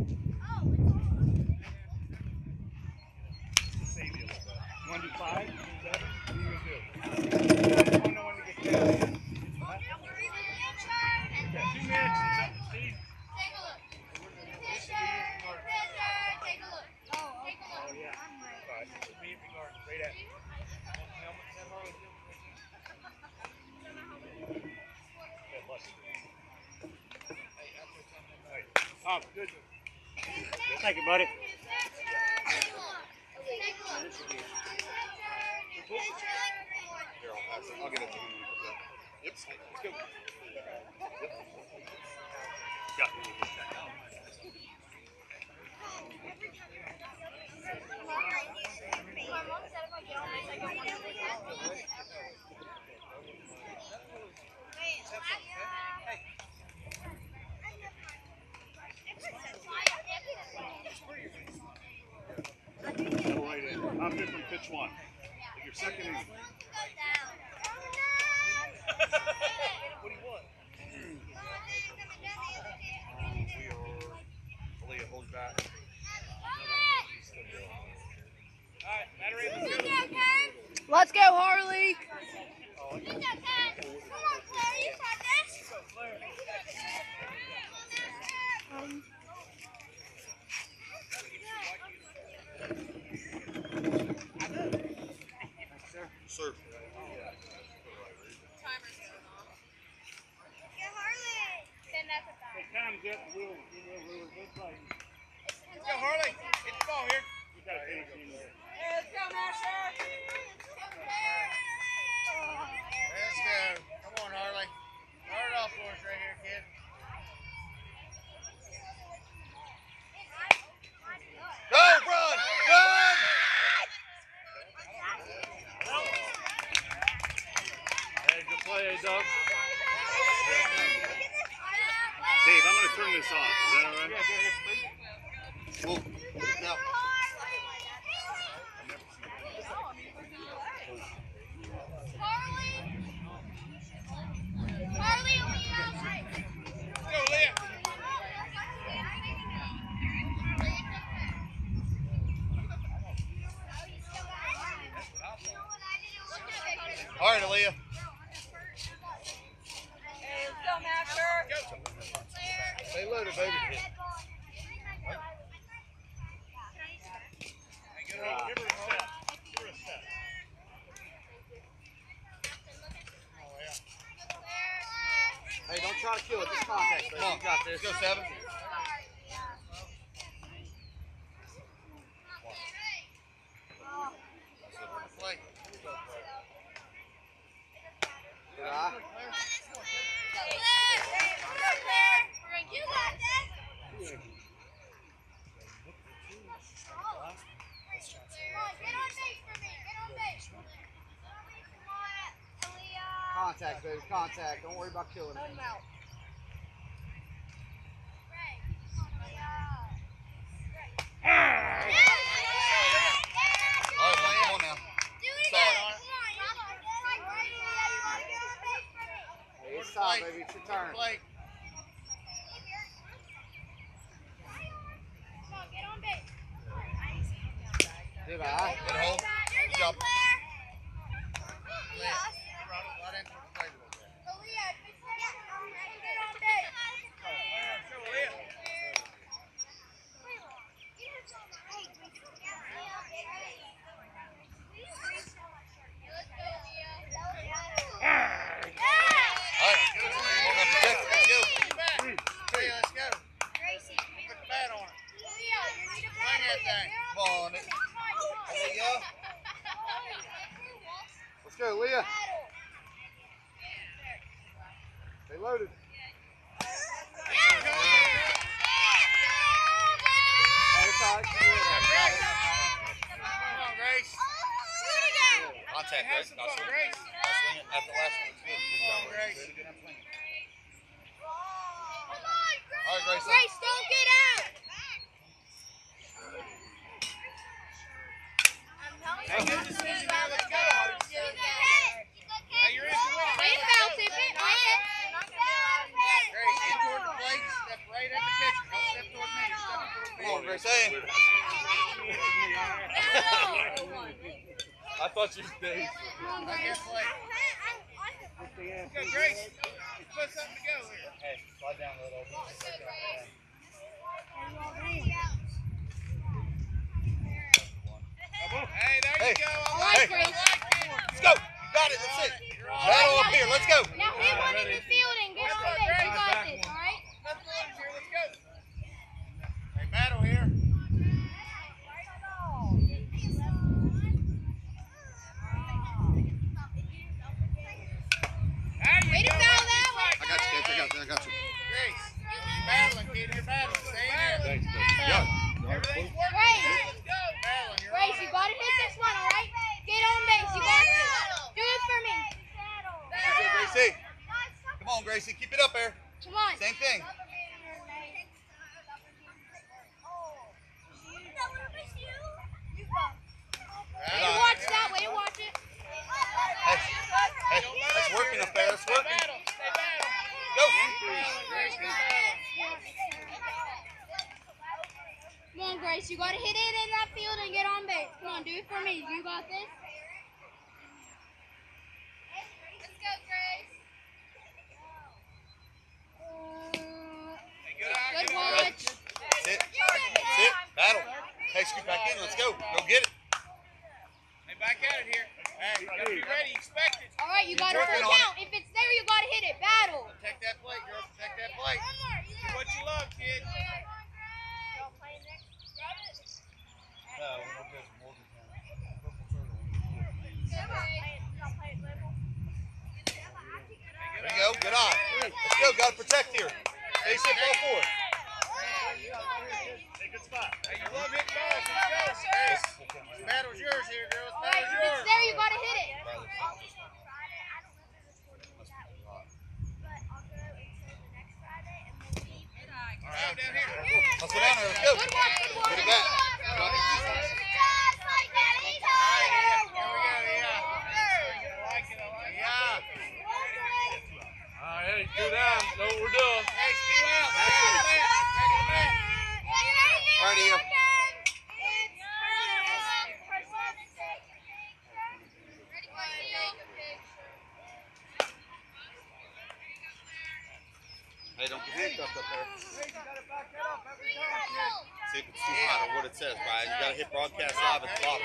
Just to save you a little bit. You want to do 5? 7? What are you going to do? I don't know when to get down. Huh? Okay, 2 minutes and something, Steve. Take a look. Take a look. Oh, yeah. All right. Me and Bigard, right at you. Oh, good. Thank you, buddy. Here, I'll get it to you. Yep. Let's go. Got right in. I'm good from pitch 1. Your second inning. What do you want? Aaliyah, hold back. Alright, battery. Let's go, Harley. Sir. Time's up. We'll play. Let's go, Harley. Get the ball here. We got to finish in there. Let's go, Masher. Let's go. Come on, Harley. Start it off for us right here, kid. Go, run! Run! Hey, good play, Doug. Dave, I'm going to turn this off. Is that all right? Yeah, Well, now. Go, Leah. All right, Aaliyah. Hey, let's go, Masher. Stay loaded, baby. Give her a step. Give her a step. Hey, don't try to kill it. Just contact, baby. Come on. You got this. Let's go, 7. Play. Good eye. You got this. Get on base for me. Get on base. Contact, baby. Contact. Don't worry about killing it. Let him out. All right, Leah, come on now. Hey, it's time, baby. It's your turn. Play. Did I? Good hold. Good job. Let's go, Leah. They loaded. Contact, Grace. Not swing. Not swing it at the last one. Good. Good job, Grace. All right, Grace. Grace, don't get out. Hey, good decision there. Let's go. Hey, you're in the win. Wait, foul tip it. Grace, in toward the plate. Step right at the pitcher. Don't step toward me. You're stepping toward me. Come on, Grace. Hey. I thought you did. Let's go, Grace. Let's put something to go here. Hey, slide down a little. Hey, there you go. I Hey. like it. Let's go. You got it. That's it. Battle up here. Let's go. Now hit one in the field and get on base. You got this, all right? Let's go here. Let's go. Hey, battle here. Way to foul that one. I got you, Grace. I got you. Grace, battling, kid. You're battling. Stay in there. Thanks, Yeah. Everything's working. Grace. Let's go. Battling. You're Grace, on you it. gotta hit this one, all right? Get on base. You got this. Do it for me. Good, Gracie. Come on, Gracie. Keep it up there. Come on. Same thing. Way to watch that. Way to watch it. Hey, that's working up there. That's Stay working. battle. Stay battle. Go. Grace, good battle. Come on, Grace. You gotta hit it in that field and get on base. Come on, do it for me. You got this. Let's go, Grace. Hey, good eye, Good good eye. watch. Sit. Sit. Battle. Hey, scoot back in. Let's go. Go get it. Hey, back at it here. Hey, you gotta be ready. Expect it. All right, you got a working full on count. If it's there, you gotta hit it. Battle. Protect that plate, girl. Protect that plate. Do what you love, kid. There you go. Good eye. Let's go. Got to protect here. Face it, ball forward. Hey, good spot. Hey, you love hitting balls. Let's go. Hey, this battle's yours here, girl. This All right, battle's if it's yours. there, you gotta hit it. All right, down here. Let's go down there. Let's go. Good watch. Good watch. Get it back. All right, here we go. Yeah. I like it. I like it. Yeah. All right, hey, go down. Know what we're doing. Hey, steal out. Back to the mat. Back to the mat. All right, here. Hey, don't get handcuffed up there. See if it's too hot or what it says, Brian. You got to hit broadcast live at the bottom.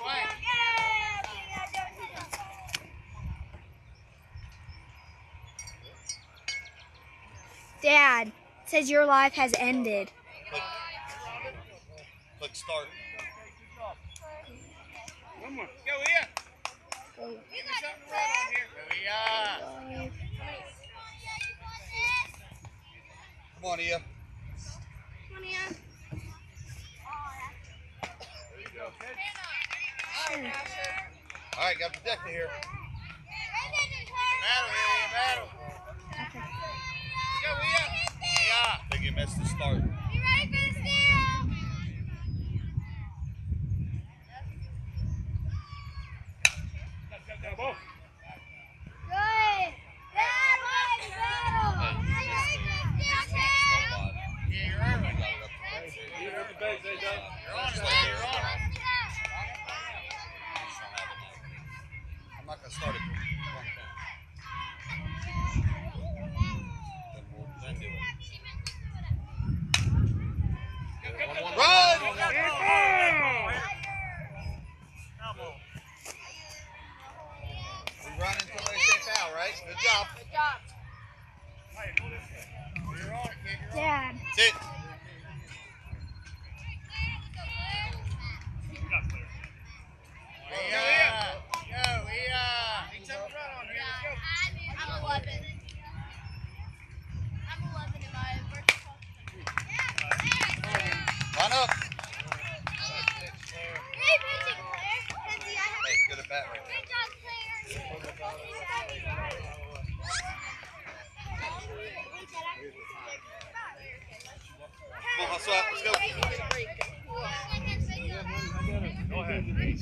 Dad, it says your life has ended. Click start. One more. Go here. Give me something to run on here. Go here. Come on, Ia. Come on, Ian. All right, got to protect it here. Battle here. Battle. Go here. Yeah. I think you missed the start. You ready for the steal? Go, ball. Good. That was battle. Yeah, you're early. You're at the base, hey, Doug. You're on it. You're on it. job. Dad. Sit. I'm 11. I'm 11 in my birthday. Line up. Hey, pitching, Claire. Kenzie, I have Hey, good at bat right Good job, Claire. Come on, hustle up. Let's go. Go ahead.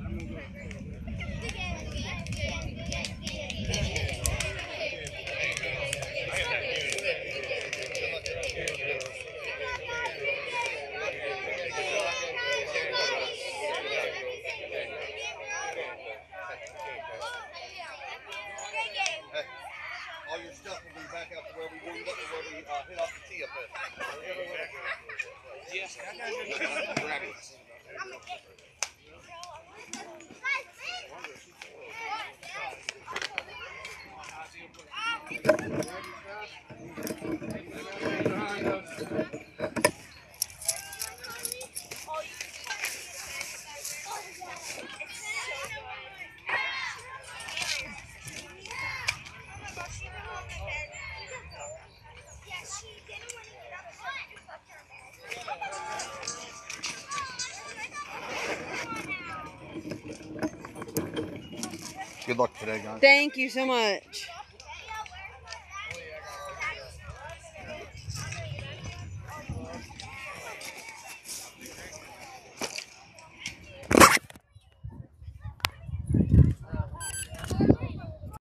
Hey, all your stuff will be back out to where we hit off the tee up there. Yes. Grab it. Good luck today, guys. Thank you so much.